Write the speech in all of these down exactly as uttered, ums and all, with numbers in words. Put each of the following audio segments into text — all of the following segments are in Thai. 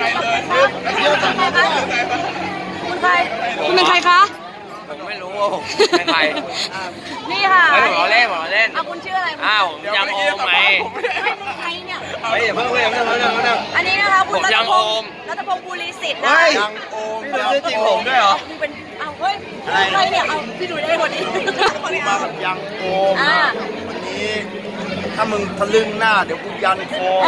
คุณใครคุณเป็นใครคะผมไม่รู้ว่าผมเป็นใครนี่ค่ะไม่ผมเล่นผมเล่นเอาคุณชื่ออะไรอ้าวยังโอมไหมใครเนี่ยเฮ้ยอย่าเพิ่งเพิ่งอย่าเพิ่งอย่าเพิ่งอันนี้นะคะคุณรัตพงศ์รัตพงศ์บุรีสิทธิ์นะยังโอมนี่ชื่อจริงผมด้วยเหรอมึงเป็นเอาเฮ้ยใครเนี่ยเอาพี่ดูได้คนนี้มาแบบยังโอมวันนี้ถ้ามึงทะลึ่งหน้าเดี๋ยวกูยันคอ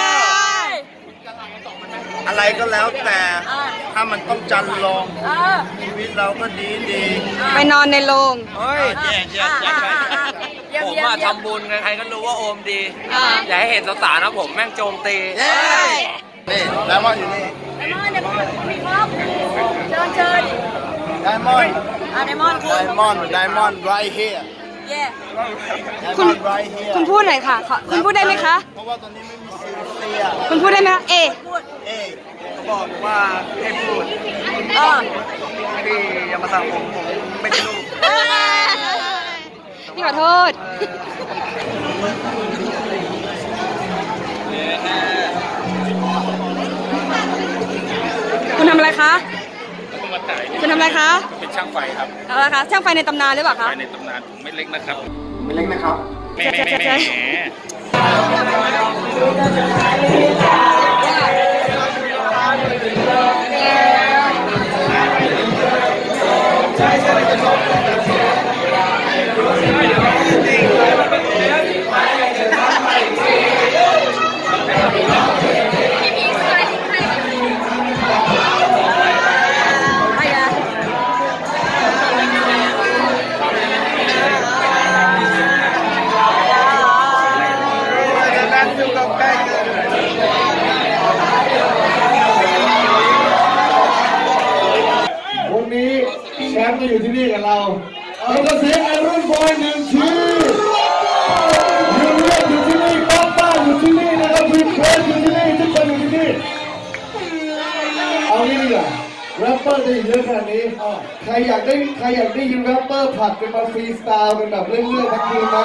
อะไรก็แล้วแต่ถ้ามันต้องจันลองชีวิตเราก็ดีดีไปนอนในโรงเฮ้ยแย่แย่แย่ผมมาทำบุญใครก็รู้ว่าโอมดีอย่าให้เห็นสาวๆนะผมแม่งโจมตีนี่ไดมอนด์อยู่นี่ไดมอนด์ไดมอนด์มีครับเชิญเชิญไดมอนด์ไดมอนด์ไดมอนด์ไดมอนด์ right here คุณคุณพูดหน่อยค่ะคุณพูดได้ไหมคะเพราะว่าตอนนี้ไม่มีซีเซียคุณพูดได้ไหมเอเอเขาบอกว่าให้พูดพี่อย่ามาสั่งผมผมไม่ใช่ลูกพี่ขอโทษคุณทำอะไรคะคุณทำอะไรคะเป็นช่างไฟครับอะไรคะช่างไฟในตำนานหรือเปล่าคะไฟในตำนานผมไม่เล็กนะครับไม่เล็กนะครับแม่แม่แม่วันนี้แชมป์ก็อยู่ที่นี่กับเราเราจะเสียงไอรุ่นบอยหนึ่งทียูเรียนอยู่ที่นี่ป้าป้าอยู่ที่นี่นะครับวินเพสอยู่ที่นี่ทุกคนอยู่ที่นี่เอางี้ดีกว่าแรปเปอร์จะอยู่เยอะขนาดนี้ใครอยากได้ใครอยากได้ยินแรปเปอร์ผัดกันมาฟรีสไตล์กันแบบเรื่อยๆทั้งคืนนะ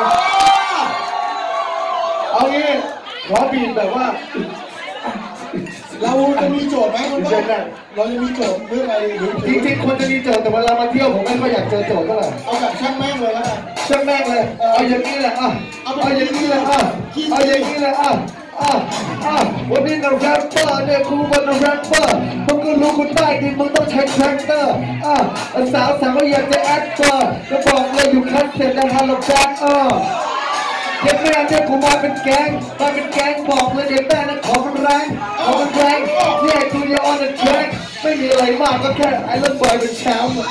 เอางี้ขอบีบแบบว่าเราจะมีโจทย์ไหมเราจะมีโจทย์เรื่องอะไรจริงๆคนจะมีโจทย์แต่เวลามาเที่ยวผมไม่ค่อยอยากเจอโจทย์เท่าไหร่เอาแบบช่างแม่งเลยแล้วกันช่างแม่งเลยเอาอย่างนี้แหละอ่ะเอาอย่างนี้แหละอ่ะเอาอย่างนี้แหละอ่ะอ่ะอ่ะวันนี้เราแรปเปอร์เนี่ยครูวันเราแรปเปอร์มึงก็รู้คนใต้ดินมึงต้องใช้แทรคเตอร์อ่ะสาวสาวก็อยากจะแอคเตอร์ก็บอกเลยอยู่คัสเซ็ตนะฮัลโหลแจ็คเออเด็กแม่เนี่ยกูมาเป็นแก๊งมาเป็นแก๊งบอกเลยเด็กแม่นั้นขอมันแรงขอมันแรงเนี่ยกูจะออนเดอะแทร็กไม่มีอะไรมากก็แค่ไอ้เรื่องบอยเป็นแชมป์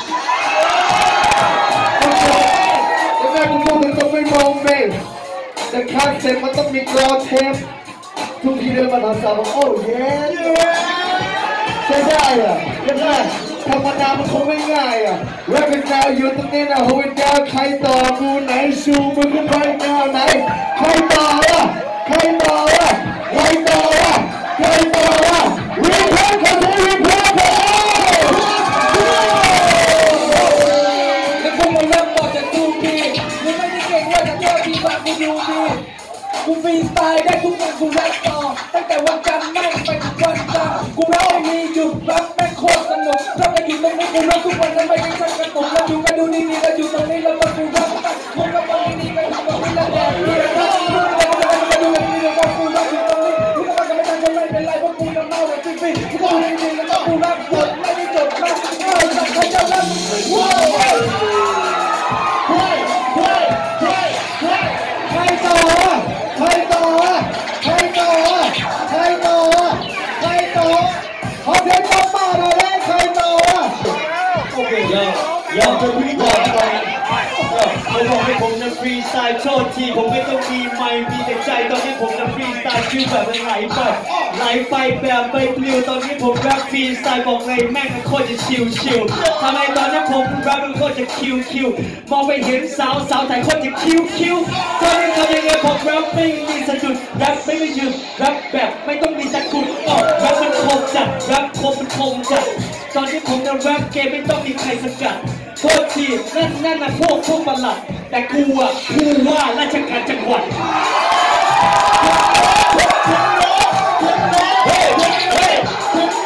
เด็กแม่กูพูดถึงต้องไม่มองเมย์แต่คาสเซ็ตมันต้องมีกรอเทปทุกทีเดินมาถามสาวบอกโอ้เย้ใช่ได้เหรอใช่ได้ธรรมดามันคงไม่ง่ายอ่ะแรปเป็นแนวอยู่ตรงนี้นะโหเป็นแนวใครต่อกูไหนชูมึงขึ้นไปแนวไหนใครต่อวะใครต่อวะใครต่อวะใครต่อวะรีเพลย์เขาใช้รีเพลย์เลยแล้วพวกมันแรปบอกจะดูดีมึงไม่ได้เก่งว่าจะเท่าดีกว่ากูดูดีกูฟรีสไตล์ได้ทุกวันกูแรปต่อตั้งแต่วันจันทร์แม่งไปถึงวันจันทร์กูแรปไม่มีหยุดแรปแม่งโคตรสนุกถ้าไปอยู่ตรงนี้กูแรปทุกวันแล้วไม่ได้ชักกระตุกแล้วอยู่กันดูนี่นี่แล้วอยู่ตรงนี้แล้วก็กูแรปกันมึงก็ฟังนี่ไปทำกับมึงแล้วแดดนี่แล้วมึงก็มาดูดูนี่แล้วก็กูแรปอยู่ตรงนี้มึงก็มากันไม่ทันจะไม่เป็นไรเพราะกูจะเมาแบบฟรีๆกูก็ดูนี่แล้วก็กูแรปหมดไม่ได้จบแรปเออสักใครจะแรปว้าวเฮ้ยเฮ้ยเฮ้ยเฮ้ยใครต่อใครต่อใครต่อใครต่อใครต่อขอเพลงป้าป้าหน่อยได้ใครต่อโอเคยอมยอมจะพี่ก่อนไปเขาบอกให้ผมจะฟรีสไตล์โทษทีผมไม่ต้องมีไมค์มีแต่ใจตอนนี้ผมจะฟรีสไตล์ชิวแบบไหลไปไหลไปแบบไปปลิวตอนนี้ผมแรปฟรีสไตล์บอกเลยแม่งมันโคตรจะชิวชิวทำไมตอนนี้ผมแรปมันโคตรจะคิวคิวมองไปเห็นสาวสาวไทยโคตรจะคิวคิวตอนนี้ทำยังไงผมแรปไม่มีสะดุดแรปไม่ไม่หยุดแรปแบบไม่ต้องมีสะกุดออกแรปมันคมจัดแรปคมมันคมจัดตอนนี้ผมจะแรปเกมไม่ต้องมีใครสกัดโทษทีนั่นนั่นนะพวกพวกบัลลัดแต่กูอ่ะกูว่าราชการจังหวัดเฮ้ยเฮ้ยเฮ้ย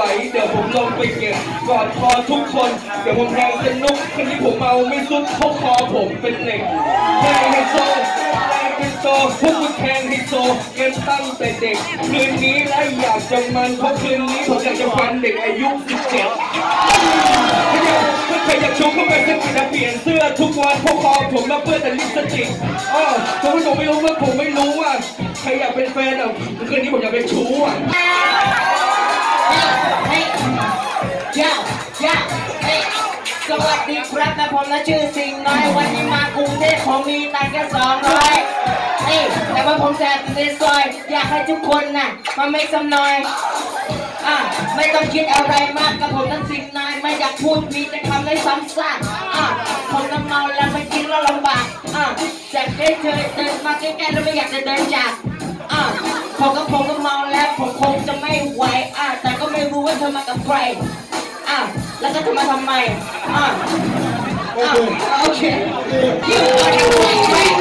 เดี๋ยวผมลงไปเก็บกอดคอทุกคนเดี๋ยวผมแทงสนุกคนที่ผมเมาไม่สุดเขาคอผมเป็นเหล็กแทงให้โซ่แทงเป็นโซ่พวกกูแทงให้โซ่เงินตั้งแต่เด็กคืนนี้และอยากจะมันเพราะคืนนี้ผมอยากจะฟันเด็กอายุสิบเจ็ดถ้าใครอยากชูเข้าไปสักทีจะเปลี่ยนเสื้อทุกวันเพราะคอผมมาเพื่อแต่ลิปสติกอ๋อผมไม่รู้ไม่รู้ว่าผมไม่รู้ว่าใครอยากเป็นแฟนอ่ะคืนนี้ผมอยากเป็นชู้อ่ะสวัสดีครับนะผมนะชื่อสิงห์น้อยวันนี้มากรุงเทพผมมีตังค์แค่สองร้อยเอ้แต่ว่าผมแสบในซอยอยากให้ทุกคนน่ะมาไม่สำน้อยอ่ะไม่ต้องคิดอะไรมากกับผมนั้นสิงห์น้อยไม่อยากพูดมีแต่คำได้ซ้ำซากอ่ะผมน้ำเมาแล้วไม่กินแล้วลำบากอ่ะจากได้เธอเดินมาใกล้ๆแล้วไม่อยากจะเดินจากอ่ะผมก็ผมก็เมาแล้วผมคงจะไม่ไหวอ่ะแต่ก็ไม่รู้ว่าเธอมากับใครอ่ะแล้วก็จะมาทำไมอ่ะอ่ะโอเคยืนก่อนนะคุณแม่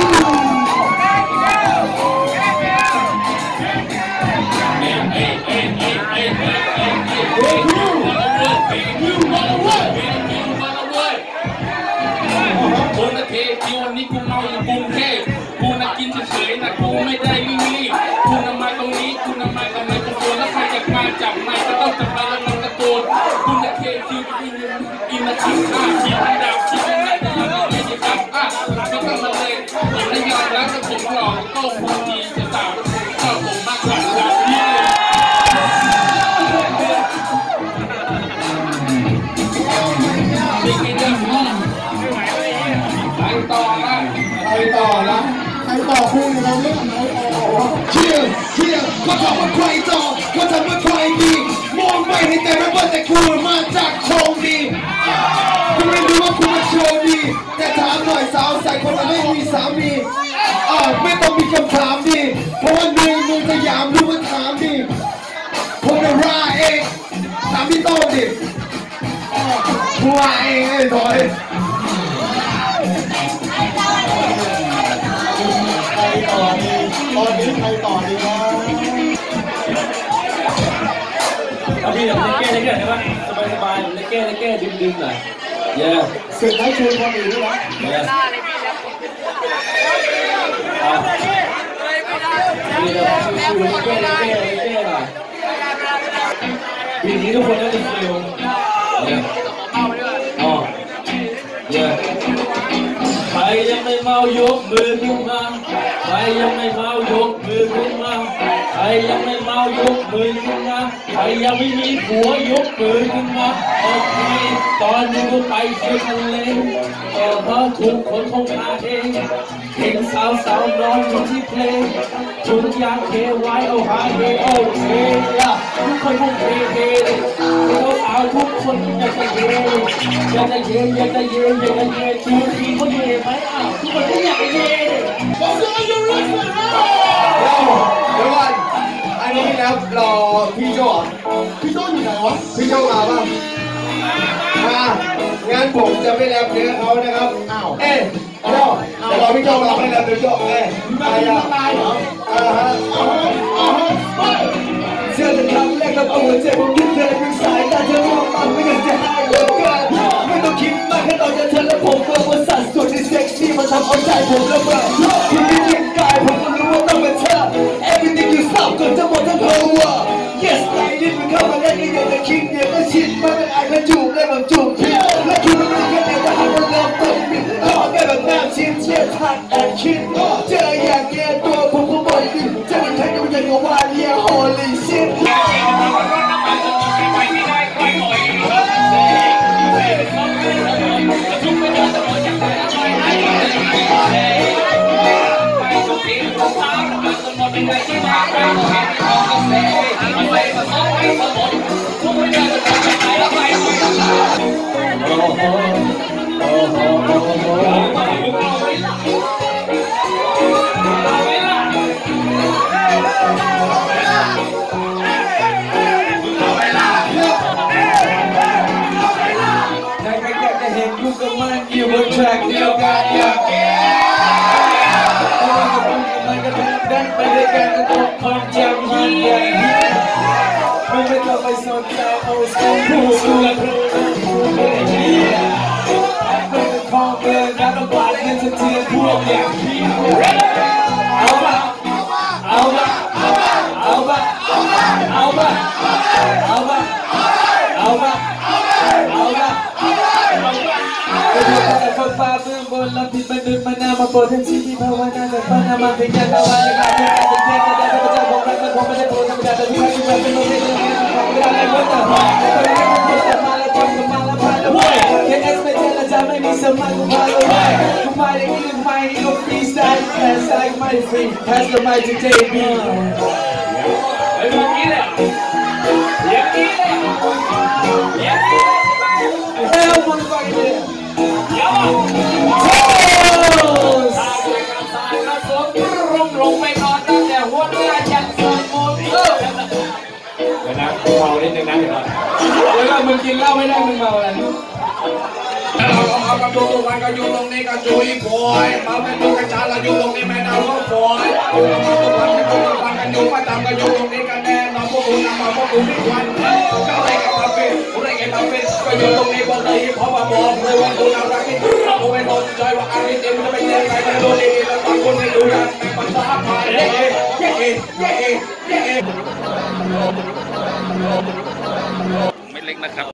คนละเทคิววันนี้กูเมาอยู่กรุงเทพกูน่ะกินเฉยๆนะกูไม่ได้รีบกูนำมาตรงนี้กูนำมาทำไมกูโดนแล้วใครอยากมาจับไม่ก็ต้องจับไปแล้วมันตะโกนกูน่ะเทคิวกินกินนะชิมอ่ะชิมมันดาวชิมมันไหนแต่ยังไม่ได้จับอ่ะไม่ต้องมาเลยผมไม่ยอมแล้วถ้าผมหลอกโต้พูดดีจะสาวชอบผมมากกว่าเราพี่ไม่กินเรื่องนี้ไปต่อละไปต่อละไปต่อคู่เราเรื่องไหนต่อเชี่ยเชี่ยเขาถามว่าใครต่อเขาถามว่าใครดีมองไม่เห็นแต่รู้ว่าแต่กูมาจากโชคดีกูไม่รู้ว่ากูมาโชคดีแต่ถามหน่อยสาวใส่คนละไม่มีสามีอ่าไม่ต้องมีคำถามดีเพราะว่าหนึ่งมึงสยามรู้ว่าถามดีผมจะราเองถามพี่โต้ดิกูราเองไอ้ถอยตอนนี้ใครต่อดีนะเอาพี่แบบเล่นแก้เล่นแก้ใช่ปะสบายสบายเล่นแก้เล่นแก้ดึงดึงหน่อยเย้สึกให้ชวนคนอื่นด้วยนะเย้พี่เราชูชูเล่นแก้เล่นแก้เล่นแก้หน่อยปีนี้ทุกคนได้ดีฟิลเย้อ๋อเย้ใครยังไม่เมายกมือขึ้นมาใครยังไม่เมายกมือขึ้นมาใครยังไม่เมายกมือขึ้นมาใครยังไม่มีผัวยกมือขึ้นมาโอเคตอนนี้กูไปเที่ยวทะเลก็เพราะถูกคนคงพาเองเห็นสาวสาวนอนอยู่ที่เพลงทุกอย่างเคไว้เอาหาเฮโอเคทุกคนคงเฮเฮเขาสาวทุกคนอยากจะเฮอยากจะเฮอยากจะเฮอยากจะเฮทุกทีเขาเฮไหมอ้าวทุกคนก็อยากเฮบอกเลยอยู่รักกันเดี๋ยวก่อนอันนี้นะครับรอพี่โจ้พี่โจ้อยู่ไหนวะพี่โจ้มาป่ะมางั้นผมจะไม่แรปเนื้อเขานะครับอ้าวเอ๊ะโจ้เดี๋ยวรอพี่โจ้มาไม่แรปเนื้อโจ้เอ๊ะตายอ่ะตายเหรออ่าฮะอ่าฮะเชื่อแต่ครั้งแรกกับเอาหัวใจผมคิดเธอเป็นสายตาเธอมองมันไม่อยากจะให้เหลือเกินไม่ต้องคิดมากแค่ตอนจะเธอและผมเมื่อวันสัตว์ส่วนที่เซ็กซี่มันทำเอาใจผมระเบิดที่มีจิตกายผมก็รู้ว่าต้องเป็นเธอ everything you stop จนจะหมดทั้ง power yes ไอ้นี่มันเข้ามาเล่นนี่เดี๋ยวจะคิดเดี๋ยวก็ชิดมันเป็นไอ้กระจูบเลยแบบจูบพิษและคิดว่ามันแค่ไหนแต่หากว่าเราต้องบิดต่อแค่แบบน้ำชิ้นเชี่ยทันแอนคิดเจออย่างเงี้ยตัวผมก็บ่อยดิจะมันแค่ยังยังว่าเรีย holy shitอยู่บนแทร็กเดียวกันอย่างเงี้ยมันก็เป็นดันไปด้วยกันก็ต้องความจำยิ่งใหญ่ไม่ไม่ต้องไปสนใจเอาผู้สูงคองเกินรับระบาดเงินสะเทือนพวกอย่างพี่เอาปะเอาปะเอาปะเอาปะเอาปะเอาปะเอาปะก็ดูแต่คนฟ้าเบื้องบนเราผิดมนุษย์มานามาโปรดทั้งชีวิตภาวนาแต่ปนามาเป็นยันเอาไว้ในการที่การเป็นเทพแต่ได้พระเจ้าของเราเป็นผมไม่ได้โปรดธรรมดาแต่ทุกครั้งที่เราเป็นโลกที่เราเป็นของเราในวันแต่พอแต่เราเป็นคนแต่มาแล้วคนก็มาแล้วพาแล้วเว้ยแค่เอสไม่เจอแล้วจะไม่มีสมัยกูพาแล้วเว้ยกูมาได้กินกูมาให้กูฟรีสไตล์แค่สไตล์ไม่ฟรีแค่สมัยจะเจบีไอ้พวกนี้แหละอย่างนี้แหละอย่างนี้แหละเฮ้ยมันก็อย่างนี้อย่ามาโอ้สายกับสายกับสมรุ่งลงไปนอนตั้งแต่หัวหน้าจัดสมบูรณ์เออเดี๋ยวนะเมานิดนึงนะเดี๋ยวเดี๋ยวมึงกินเหล้าไม่ได้มึงเมาอะไรเราเอากระดูกมันก็อยู่ตรงนี้ก็จุยปอยมาเป็นตัวกระจายเราอยู่ตรงนี้แม่ดาวก็ปอยเอากระดูกมันก็อยู่ฟังกันอยู่มาตามกันอยู่ตรงนี้กันแน่นอนพวกคุณนำมาพวกคุณทุกวันก็เลยกับมาเป็นอะไรกันมาเป็นก็อยู่ตรงนี้บอกเลยเพราะว่าบอกเลยว่าคุณเอารักที่เราไม่ต้องใจว่าอันนี้เต็มจะไม่เต็มใครจะรู้ดีแล้วบางคนไม่รู้นะแต่ภาษาไทยเย้เย้เย้เย้เย้ไม่เล็กนะครับ